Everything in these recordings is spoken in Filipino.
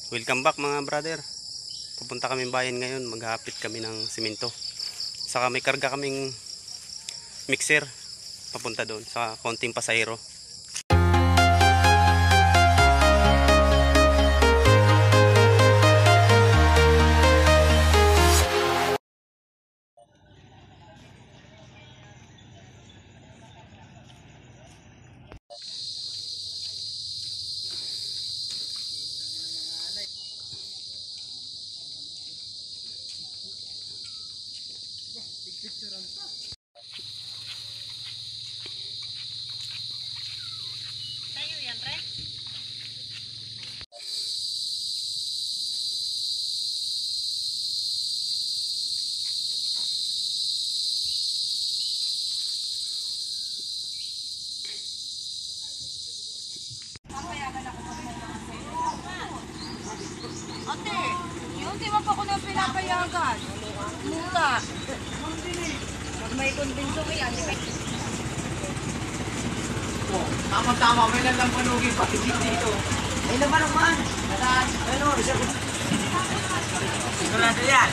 Welcome back mga brother. Pupunta kami bayan ngayon, maghapit kami ng simento. Saka may karga kaming mixer papunta doon sa konting pasahero. Ate, yung di ba pa ko na pinapayagan? Muka. Pag may konbensyon yan, di ba? Tama-tama, may nalampanugi pa. Dito. May naman naman. Ano, isa ko. Sigurado yan.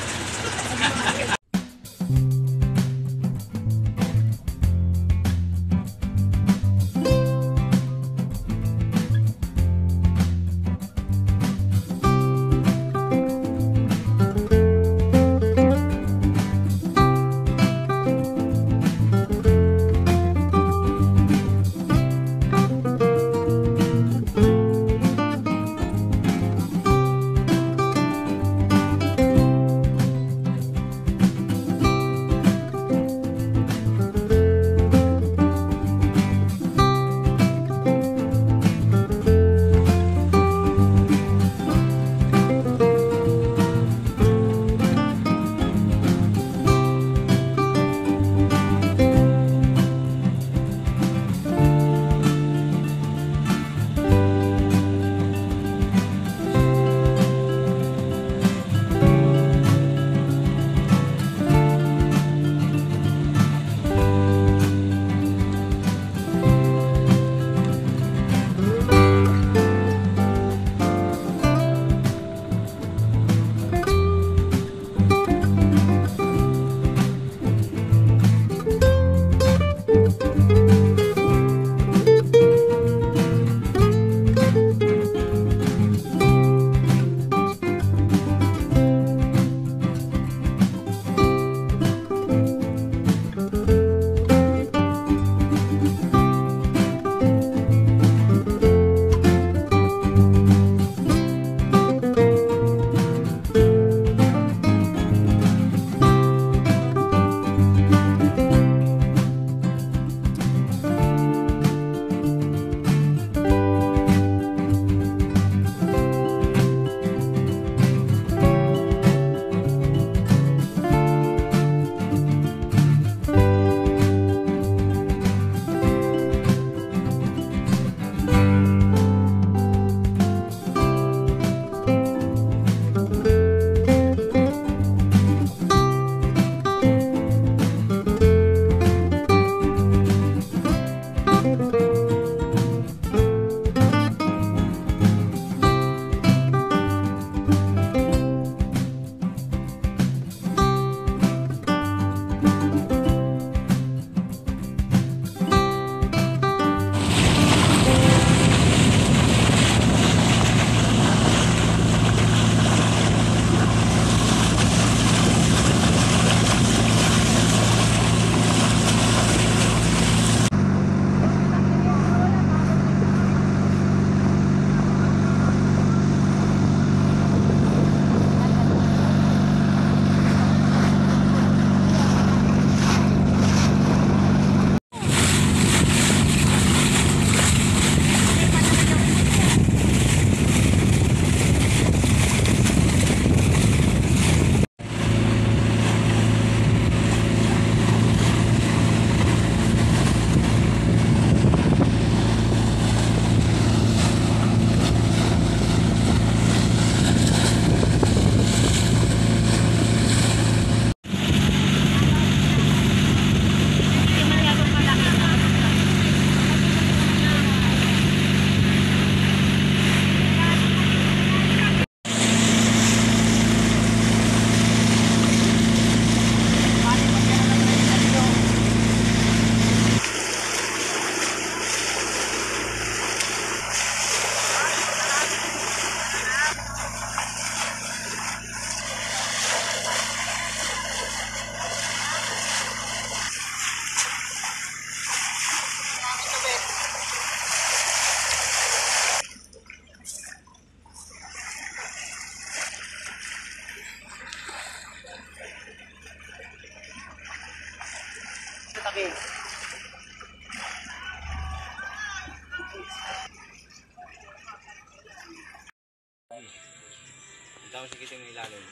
Tapos sikit yung ilalim.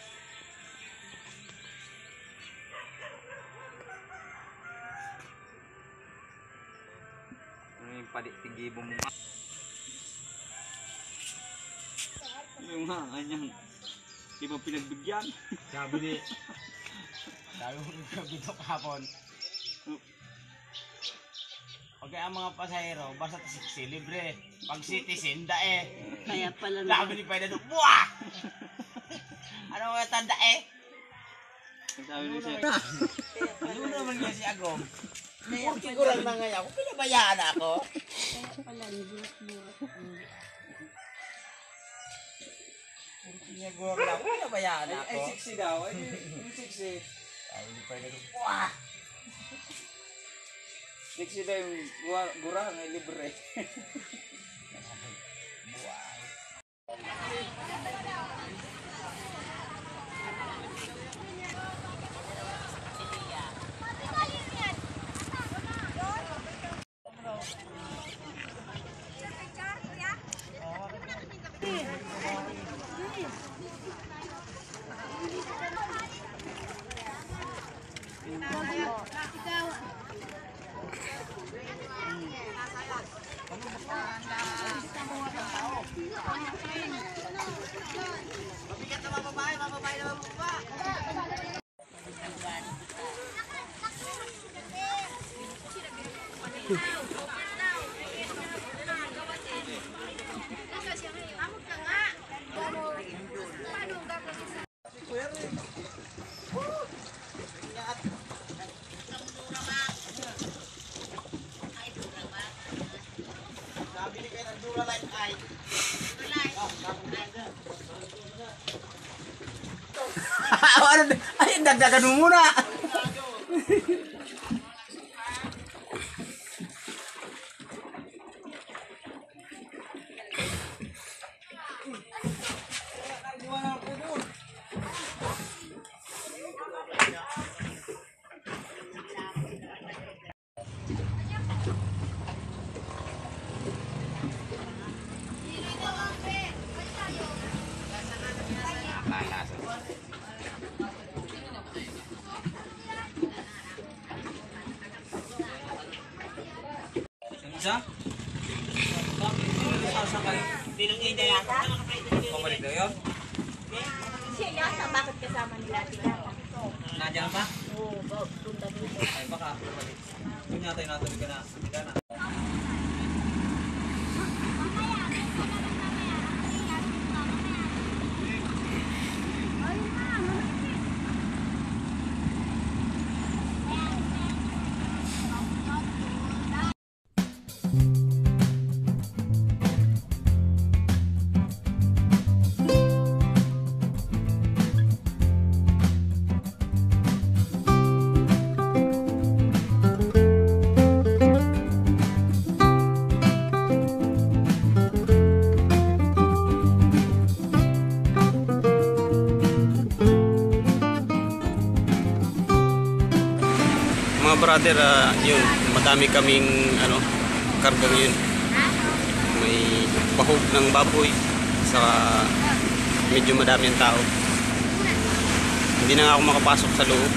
Ano yung tigibo mo? Yung nga, kanyang di ba pinagbigyan? Sabi mo dito kahapon. Okay, ang mga pasahero, basta taxi, libre. Pag citizen, dae. Kaya pala Sabi ni Pwede doon, buwah! Ano nga tanda eh? Sabi niya siya. Ano naman niya si Agong? Kiguran na ngayon, kung pinabayaan ako. Kaya pala, nagbuhat-buhat. Kiguran na ako, pinabayaan ako. Ay, 60 daw. Ay, yung 60. Sabi ni Pwede doon, buwah! 60 daw yung gurang ay libre. Ay, dagdagan mo muna! Isa? Sasakay. Pabalik daw yun? Siya yata, bakit kasama nila sila? Nandiyan pa? Oo, punta dito. Ay baka. Yun yata yung natuloy ka na. Hindi ka na. Mga brother, yun, madami kaming karga ngayon. May pahog ng baboy, saka medyo madami ang tao. Hindi na nga ako makapasok sa loob.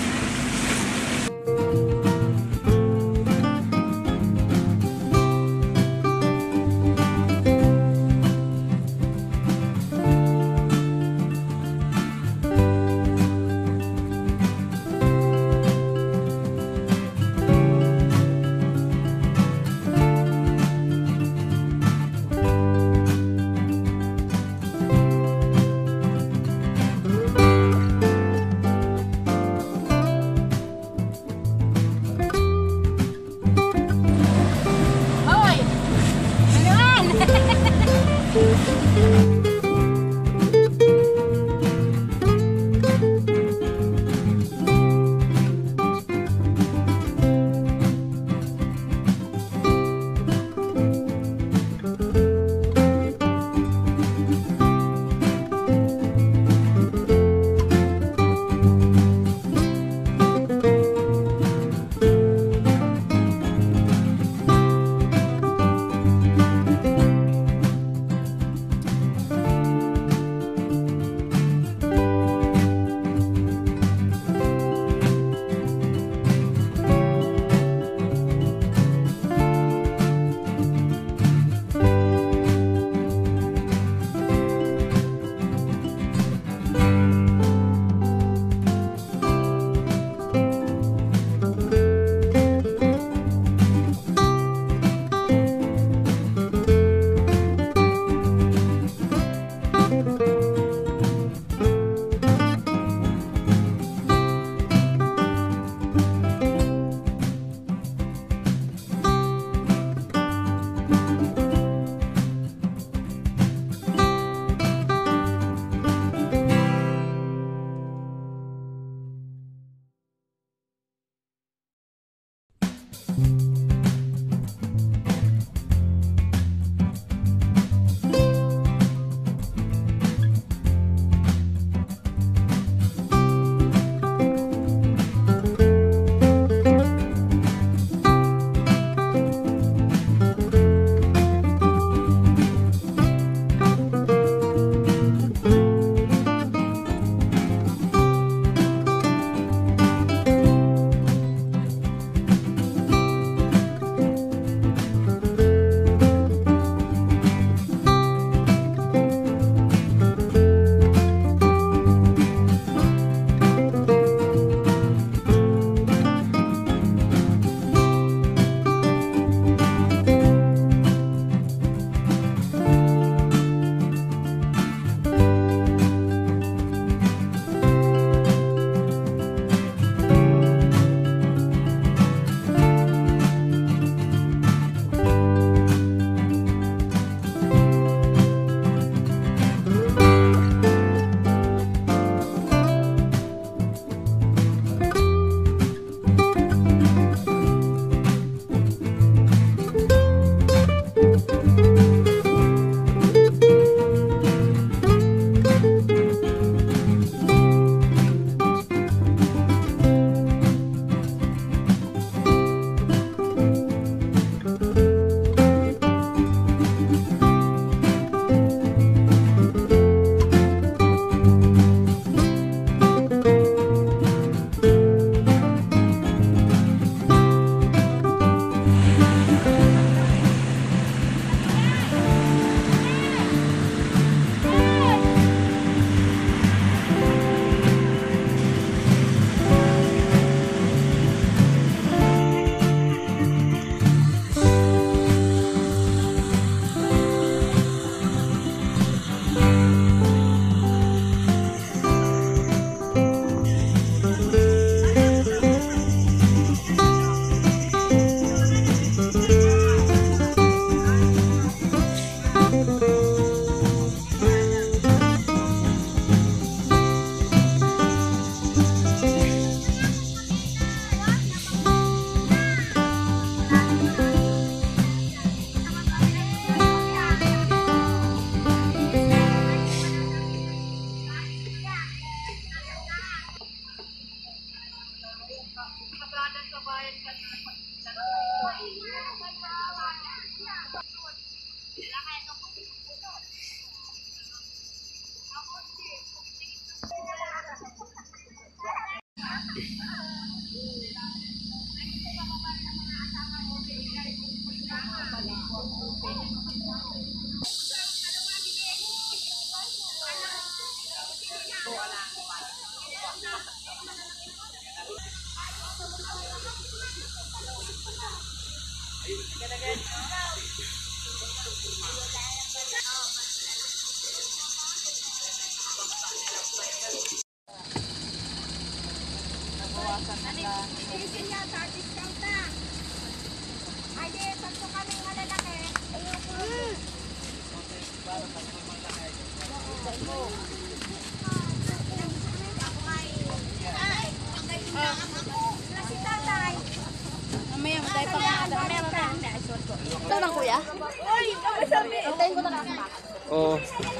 Ito lang kuya? Hintayin ko na lang. Oo.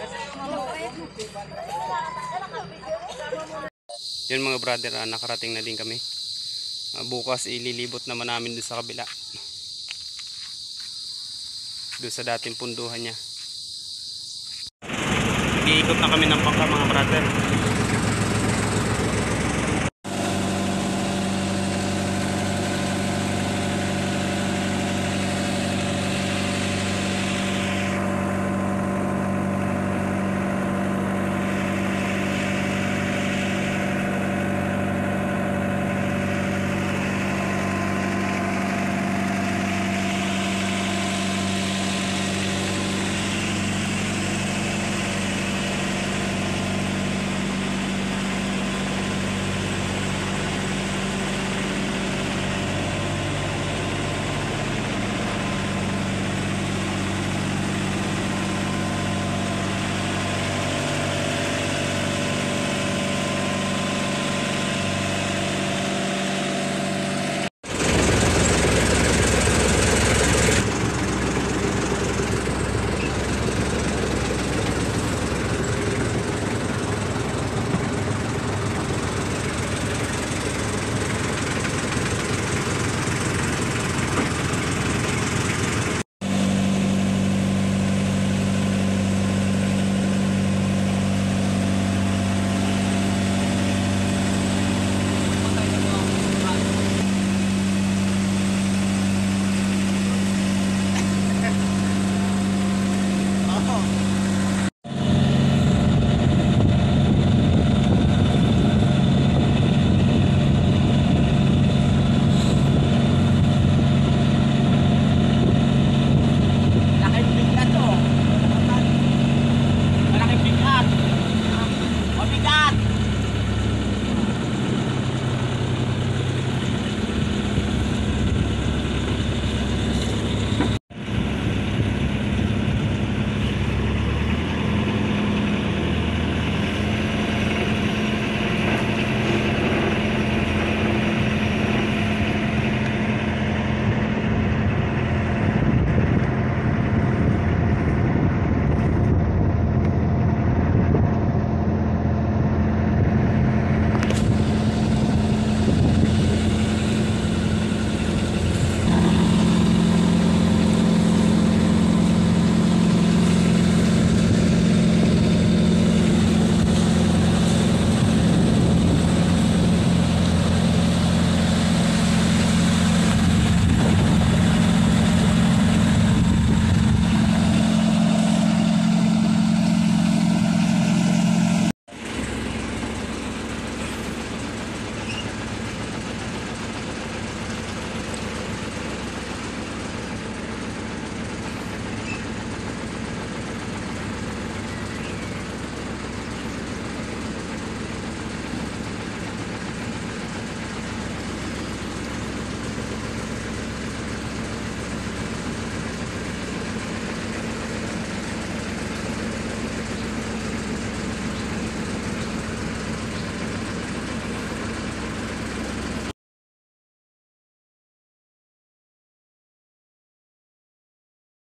Yun mga brother, nakarating na din kami. Bukas ililibot naman namin doon sa kabila. Doon sa dating punduhan niya. Nag-iikot na kami ng bangka mga brother.